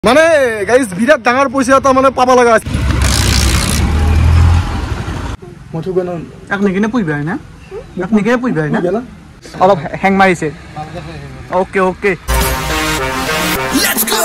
মানে গাইস বিরাট ডাঙৰ পইচা এটা মানে পাবা লাগা আছে মথু গন আপনি কিনে পুইবাই না আপনি কিনে পুইবাই না অলপ হ্যাং মারিছে okay okay let's go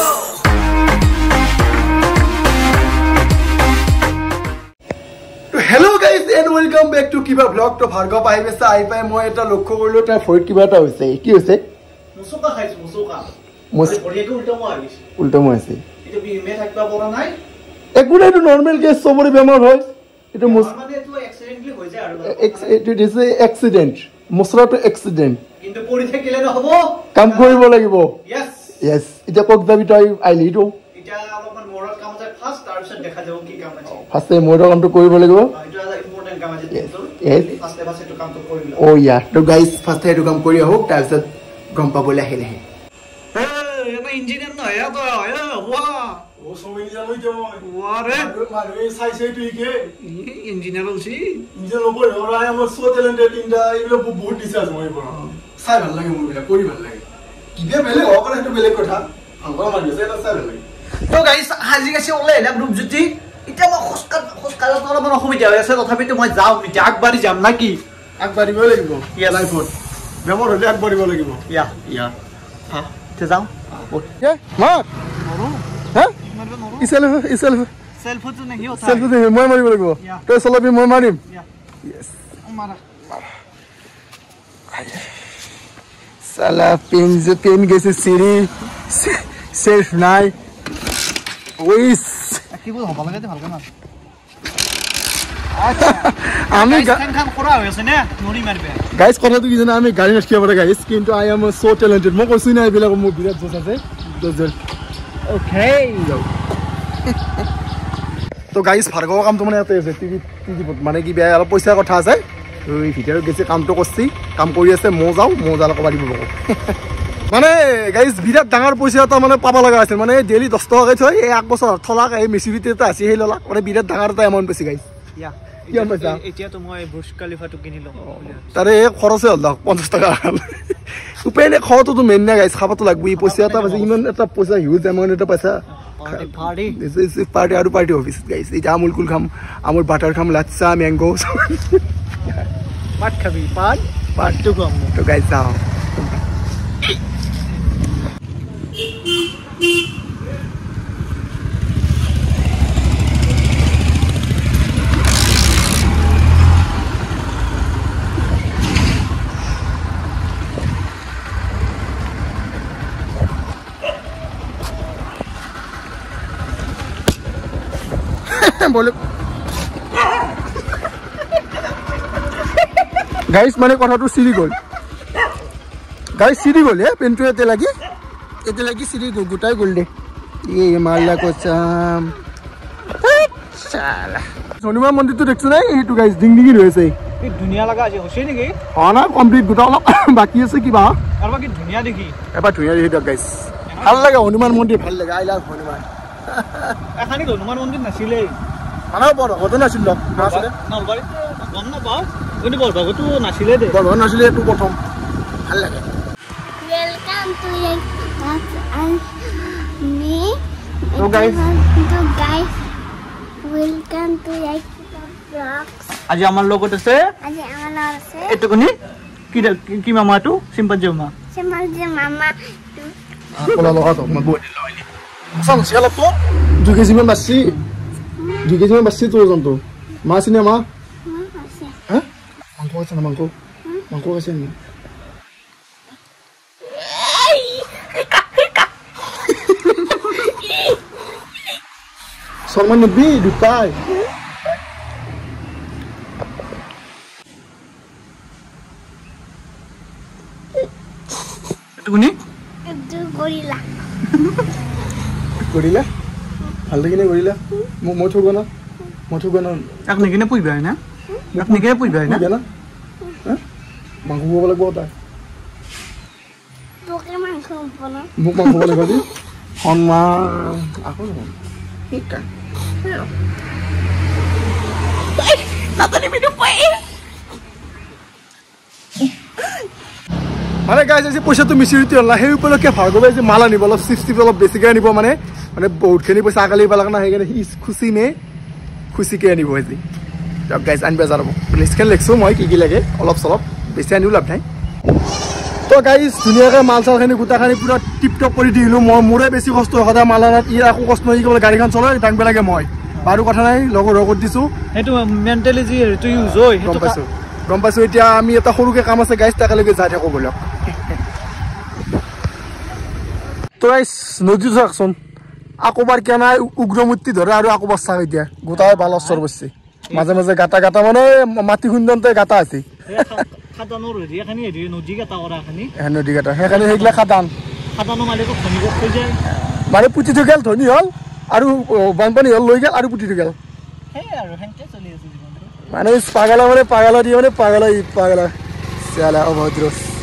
hello guys and welcome back to किबा ब्लॉग तो भार्गव आइबेसा आइ पाए মই এটা লক্ষ্য কৰিলো তাৰ ফইট কিবা এটা হৈছে কি হৈছে মুসুকা খাইছে মুসুকা বড়িয়াকে উল্টা মই আছে এটা বিমে থাকবা পড়া নাই একগুড়া তো নরমাল কেস সবরে বেমার হয় এটা মানে তো অ্যাক্সিডেন্টলি হৈ যায় আৰু ইট ইজ এ অ্যাক্সিডেন্ট মছৰাটো অ্যাক্সিডেন্ট কিন্তু পৰি থাকিলে নহব কাম কৰিব লাগিব यस यस এটা কক দাবি তই আইলি তো এটা অলপমান মোৰৰ কাম আছে ফাৰ্স্ট তাৰপিছত দেখা যাব কি কাম আছে ফাৰ্স্টে মোৰৰ কামটো কৰিব লাগিব এটা ইম্পৰ্টেন্ট কাম আছে তো ফাৰ্স্টে বাস এটো কামটো কৰিলা ও ইয়া তো গাইস ফাৰ্স্টে এটো কাম কৰি আহক তাৰপিছত গম পাবলৈ আহিলে এটা ইঞ্জিনিয়াৰ নহয় তো ওয়া ও সমিল যাবই তো ওয়া রে মারবে সাইছে তুই কে ইঞ্জিনিয়ার হইছি নিজে লব ওরা আমার সো ট্যালেন্টেড ইনদা এগুলো বহুত ডিসার্চ মই পড়া সাই ভাল লাগে মুভিটা করি ভাল লাগে কিবে বেলে ওপরে একটু বেলে কথা আমরা মারিছে এটা সাই লাগে তো গাইস হাজি গেছে ওলে এলা গ্রুপ জুতি এটা মই খোসকালা তো অলপ অসুবিধা হৈ আছে তথাপিতো মই যাও মিটা আগবাড়ি যাম নাকি আগবাড়িব লাগিব ইয়া লাইফত বেমৰ হলে আগবাড়িব লাগিব ইয়া ইয়া হা তে যাও ওকে মার হ্যাঁ সেলফ তো नहीं होता সেলফ তো মই মারিব লাগিব তই চলাবি মই মারিম यस মারা সালা পেন গেছে সিরি সেলফ নাই ওইস কি বল হবে লাগাতে ভালকে না আচ্ছা আমি খান খরা হইছে না নরি মারবে গাইস কথা তো কি জানা আমি গাড়ি নষ্ট করে গাইস কিন্তু আই এম সো ট্যালেন্টেড মই কইছি না এবিলাক মোৰ বিৰাট জোস আছে দজল ওকে তো গাইস ভার্গব কাম তো মানে এতে আছে টিভি মানে কি বেয়া অলপ পইচা কথা আছে ওই ভিতৰত গেছে কামটো করছি কাম কৰি আছে মো যাও কবা দিব মানে গাইস বিরাট ডাঙৰ পইচা এটা মানে পাবা লাগা আছে মানে ডেইলি 10 টাকা থৈ এই এক বছৰ থলাক এই মেচিবিতে এটা আছে হেই ললা মানে বিরাট ডাঙৰ এটা এমাউন্ট বেছি গাইস ইয়া কি আমছা এতিয়া তো মই বুৰ্জ খলিফাটো কিনিলো তাৰে খৰচে হল 50 টাকা উপায়নে খাওতো তো মেন না গাইস খাবাতো লাগবই পইচা এটা আছে ইমান এটা পইচা হিউজ এমাউন্ট এটা পইচা party this is party aru party office guys it amul kul kham amul butter kham latsa mango mat khabi pat to kham to guys now बोलो गाइस माने কথাটো সিরি গল गाइस সিরি গল এ পেন্টু এতে লাগি সিরি গুটাই গল দে এই মারলা কোচাম শালা হনুমান মন্দিরটো দেখছো না এইটো গাইস ডিংডিঙি রয়েছে এই দুনিয়া লাগা আছে হইছে নেকি না কমপ্লিট গুটা অলপ বাকি আছে কিবা আর বাকি দুনিয়া দেখি এবা দুনিয়া দেখি গাইস ভাল লাগে হনুমান মন্দির ভাল লাগে আই লাভ হনুমান এখানে হনুমান মন্দির নাছিলে আনা বড় কত নাছিল না আসলে নলবাড়ি গম না পাও কিন্তু বড় তো নাছিলে দে বড় নাছিলে তো প্রথম ভাল লাগে ওয়েলকাম টু মি তো গাইস ওয়েলকাম টু ব্লগস আজি আমার লগত আছে এটুকুনি কি মামা তো সিম্পাঞ্জি মামা বলা লগত মই বডি লইলি সব ছেলা তো 2 কেজি মান বাসি 2 কেজি মান বাসি তো জন্তু মা সিনে মা হ্যাঁ মাংস আছে না মাংস আছে না সলমান নবী দুটাই এটুকুনি গরিলা ভাল লাগি না গরিলা মই থব না আপনি কিনে পুইবাই না আপনি কিনে পুইবাই না জানা হ্যাঁ মাংস বব লাগব তাই তোকে মাংস বনা মোক মাংস বলে গদি হনমা আকো ঠিক নাতানি ভিডিও পাই মানে গাইজ আজি পইচাটো মিচিৰিতি হল না সেই উপলক্ষে ভাৰ্গৱে যে মাল আনিব অলপ 60 অলপ বেছিকৈ আনিব মানে মানে বহুতখিনি পইচা আকালি পালাক না সেইকাৰণে খুচি মে খুচিকে আনিব আজি দিয়ক গাইজ আনিব যাব লিষ্টখন লিখছোঁ মই কি লাগে অলপ চলপ বেছি আনিও লাভ নাই তো গাইজ ধুনীয়াকৈ মাল চালখিনি গোটাখিনি পুৰা টিপটপ কৰি দিলোঁ মই মোৰে বেছি কষ্ট হয় সদায় মাল আনাত ই একো কষ্ট নহয় কি গাড়ীখন চলাই দাঙিব লাগে মই বাৰু কথা নাই লগৰ লগত দিছোঁ সেইটো মেণ্টেলি যি হেৰিটো ইউজ হয় গম পাইছোঁ এতিয়া আমি এটা সৰুকৈ কাম আছে গাইজ তাকেলৈকে যাই থাকোঁ বলক তো গাইজ নদী চাওকচোন আকোবাৰ কিয় নাই উগ্ৰমূৰ্তি ধৰে আৰু আকোবাৰ চাওক এতিয়া গোটাই ভাল অস্তৰ বসছে মাজে মাজে গাটা গাটা মানে মাটি খুন্দনতে গাটা আছে নদী গাটা সেইকাৰণে সেইগিলা খাটান মানে পুতি থৈ গেল ধনী হ'ল আৰু বানপানী হ'ল লৈ গেল আৰু পুতি থৈ গেল মানে পাগলা মানে পাগলা দিয়ে মানে পাগলা ঈদ পাগলা চালা অভদ্ৰ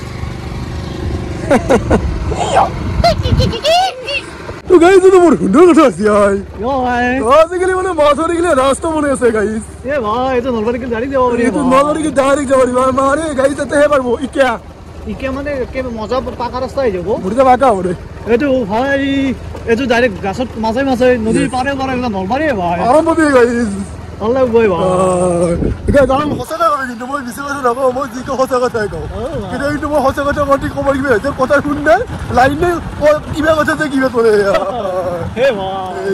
তো গাইজ তো মোৰ সুন্দৰ কথা আছে ভাই আজিকালি মানে মাছ ধৰি গেলে ৰাস্তা বনাই আছে গাইজ ভাই এইটো নলবাৰীকে ডাইৰেক্ট যাব পাৰি এইটো নলবাৰীকে ডাইৰেক্ট যাব পাৰি মানে গাইজ তাতেহে পাৰিব ইকে মানে মজা পাকা ৰাস্তা হৈ যাব বুঢ়া পাকা হ'ব দে এইটো ভাই এইটো ডাইৰেক্ট গাছত মাজে মাজে নদীৰ পাৰে পাৰে নলবাৰী ভাই আৰম্ভ কৰি guys Allah boy ba. Guys, I'm hosaga kori কিন্তু মই বিছে কথা নকওঁ মই যি কওঁ সঁচা কথাই কওঁ কিন্তু এইটো মই সঁচা কথা কটি ক'ব লাগিব যে কথা শুনলে লাইনে কিবা কথা যে কিবা কৰে হে ভাই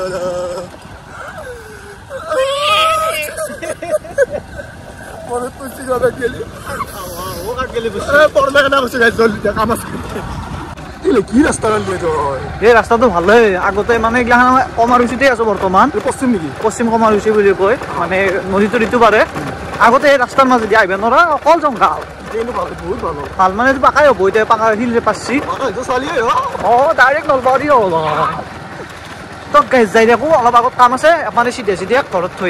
পরে তো চিগাটা গেলি ও কাট গেলি পড়লে না হচ্ছে গাইস জলদি কাম আছে ইলে কি রাস্তা গান বইতো এই রাস্তা তো ভালোই আগতে মানে এগুলা কমারুচিতে আছে বর্তমান পশ্চিম নেকি পশ্চিম কমারুচি বুলি কয় মানে নদীটো ঋতু পারে আগতে এই রাস্তার মাঝে দি আইবে নরা অকল জঙ্গল এইটো বহুত ভালো ভাল মানে পাকাই হবো এটা পাকা হিলরে পাচ্ছি পাকা তো চালিয়ে ও ডাইরেক্ট নলবাৰী হল তো গাইস যাই দেখো অলপ আগত কাম আছে মানে সিধে সিধে ঘৰত থৈ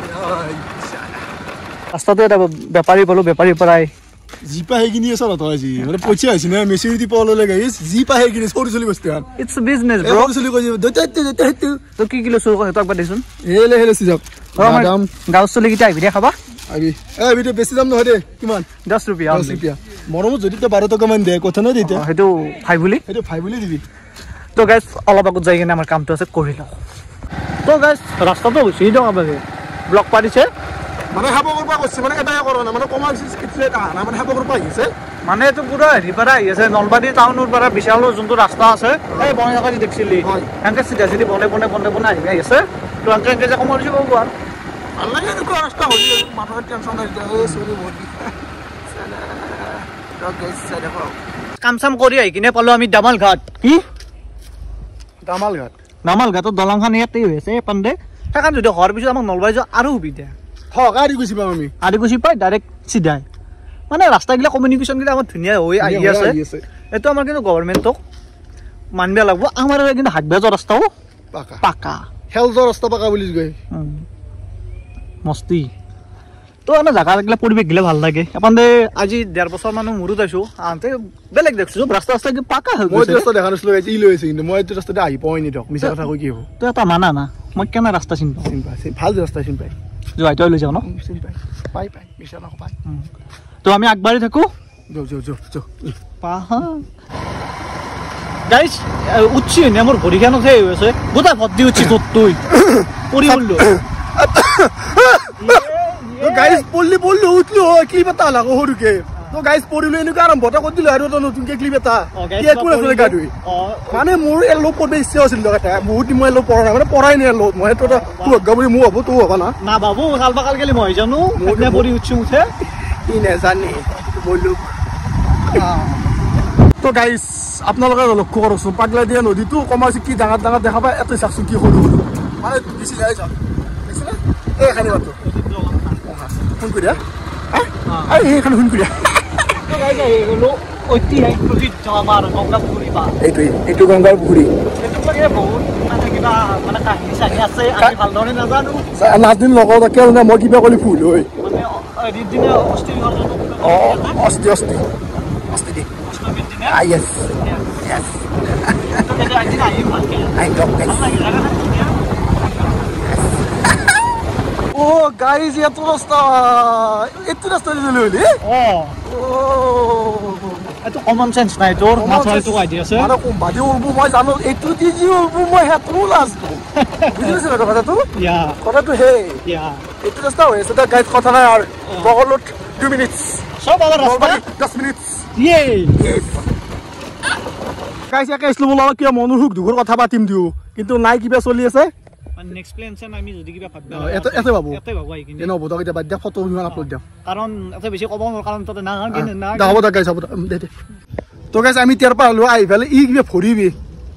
রাস্তাতে এটা ব্যাপারী বলো ব্যাপারী পৰাই জিপা হেগিনি আছে না তজি মানে পইচা আছে না মেচিউরিটি পাওয়ালে গাইস জিপা হেগিনি সরি চলি বসতে আর ইটস আ বিজনেস ব্রো চলি কই দতে তো কি কিলো সুর কত একবার দিছুন হেলে হেলে সিজক ম্যাডাম গাঁও চলি কিটা আইবি খাবা আইবি এই ভিডিও বেশি দাম নহয় দে কিমান 10 रुपया 10 रुपया মরম যদি তো 12 টাকা মান দে কথা না দিতে হেতু ফাই বুলি দিবি তো গাইস অলপ আগত যাই কিনে আমার কামটো আছে কৰি লও তো গাইস রাস্তাটো হইছে দিও আবাগে ব্লক পারিছে মানে হাব করবা কইছে মানে এটা করো না মানে কমার্স স্কিটলেট না মানে হাব করবা আইছে মানে তো পুরো রিপারা আইছে নলবাৰী টাউনৰ পৰা বিশাল যোনটো ৰাস্তা আছে এই বনাকাৰি দেখছিলি এনকে সিধা সিধি বনে আইছে তো এনকে যে কমাৰ্স কব আর আল্লাহ এনে কো রাস্তা হলি মাথার টেনশন নাই এ সরি বলি সালা তো গাইস দেখো কামসাম কৰি আই কিনে পালো আমি দামাল ঘাট কি দামাল ঘাটৰ দলংখন ইয়াতেই হৈছে পান্দে সেইকাৰণে যদি ঘৰ পিছত আমাক নলবাৰী যা আৰু সুবিধা গাড়ি গুছি পাম আমি গাড়ি গুছি পাই ডাইরেক্ট সিধাই মানে রাস্তাগুলা কমিউনিকেশন গুলা আমার ধুনিয়া হই আই আছে এটো আমার কিন্তু গভর্নমেন্টক মানবে লাগবো আমার কিন্তু হাটবাজৰ রাস্তাও পাকা হেলজৰ রাস্তা পাকা বুলি কয় মস্তি তো আমরা জায়গা লাগলে পরিবেশ গিলে ভাল লাগে আপনদে আজি 1.5 বছর মানু মুরুত আইছো আনতে বেলেগ দেখছো রাস্তা রাস্তা কি পাকা হৈ গৈছে মই রাস্তা দেখানো ছিল গাইছে ই লইছে কিন্তু মই এই রাস্তাতে আহি পয়নি দক মিছা কথা কই কি হবো তো এটা মানা না মই কেনে রাস্তা চিন পাই ভাল রাস্তা চিন পাই যাই তো লৈ যাও ন চিন পাই মিছা না পাই তো আমি আগবাড়ি থাকো যাও পাহা গাইস উচ্চি নে মোর ভৰি খান হৈ আছে গোটা ভদ্দি উচ্চি তো তুই পৰি বললো তো গাইস বললি উঠলো কি পতা লাগো হৰুকে তো গাইস পড়িলো এনেকা আৰম্ভটা কৰি দিলো আৰু তো নতুনকে ক্লিপ এটা কি কোন আছে গাডুই মানে মোৰ এ লো পঢ়বে ইচ্ছা আছিল লগতে বহুত মই লো পঢ়া মানে পঢ়াই নাই লো মই তো গবৰি মু হবো তো হবা না বাবু কাল বাকাল গলি মই জানো মই পঢ়ি উঠছি উঠে কি নে জানি বলু তো গাইস আপোনালোকে লক্ষ্য কৰকচোন পাগলা দিয়া নদীটো কমাৰছি কি ডাঙৰ ডাঙৰ দেখা পায় এত চাকচু কি সৰু মানে বেছি যাই যাও দেখিছনা এই খালি বাটো ফোন কৰিয়া আই এইখান ফোন কৰিয়া তো গাইস এগুলো ঐতিহাসিক প্ৰসিদ্ধ আমাৰ গংগা পুখুৰী বা এইটো গংগা পুখুৰী এইটো লাগে বহুত মানে কিবা মানে কাহিনী চাহি আছে আমি ভালদৰে নাজানো নাদিন লগত কেল না মই কিবা কলি ফুল হৈ মানে দিনে অষ্টি দি yes তো এটা আইদিন আই ভালকে আই ডক ও গাইস এত রাস্তা দিলে হলি এটো কমন সেন্স নাই তোৰ মাথাটো আইডি আছে মানে কোম্পানী উৰবো মই জানো এটো দি জি উৰবো মই হেতু লাজটো বুজিছ না কথাটো ইয়া কথাটো হে ইয়া এটো ৰাস্তা হৈ আছে গাইড কথা নাই আৰু বগলত 2 মিনিটস সব আবার রাস্তা 10 মিনিটস ইয়ে গাইস একা ইসলাম বলা কি মনোহুক দুঘৰ কথা পাতিম দিও কিন্তু নাই কিবা চলি আছে মানে এক্সপ্লেনেশন আমি যদি কিবা ভাববা এতে বাবু আই কিনে এনো বদক এটা বাদ ফটো ভিডিও আপলোড দিও কারণ এত বেশি কব কারণ তো না কিনে না দাও বদক গাইস হ'ব দে দে তো গাইস আমি তেৰ পা হলো আই ফেলে ই কিবা ফৰিবি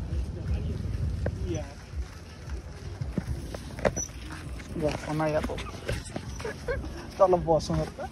Ya, sama ya tuh. Kalau bosan apa?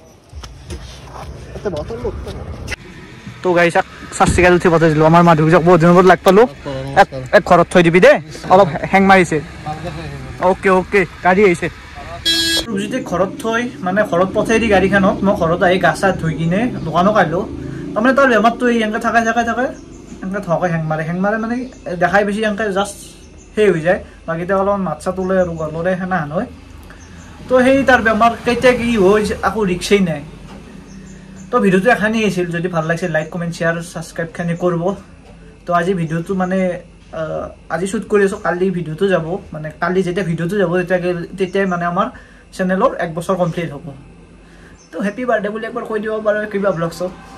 Itu botol lu. তো গাইস সাসিকাল উঠি পথে দিলো আমার মাধুক যাক বহুত দিনৰ লাগ পালো এক ঘৰত থৈ দিবি দে অলপ হেং মাৰিছে ওকে ওকে গাড়ী আহিছে যদি ঘৰত থৈ মানে ঘৰত পঠাই দি গাড়ীখনত মই ঘৰত আহি গাছা ধুই কিনে দোকানত আইলো তাৰমানে তাৰ বেমাৰটো এনেকা থাকে এনেকা থকে হেং মাৰে মানে দেখাই বেছি এনেকা জাস্ট সেই হৈ যায় বাকিটা অলপ মাছা তোলে আৰু গলৰে হেনা হয় তো সেই তাৰ বেমাৰ কেতিয়া কি হৈ আকৌ ৰিক্সেই নাই তো ভিডিওটো এখানি আছিল যদি ভাল লাগিছে লাইক কমেন্ট শেয়ার সাবস্ক্রাইব খানি করব তো আজি ভিডিওটো মানে আজি শুট কৰি আছো কালি ভিডিওটো যাব মানে কালি যেটা ভিডিওটো যাব তেতিয়া মানে আমাৰ চ্যানেলৰ 1 বছৰ কমপ্লিট হ'ব তো হ্যাপি বাৰ্থডে বুলি একবাৰ কৈ দিব বাৰু কিবা ব্লগছ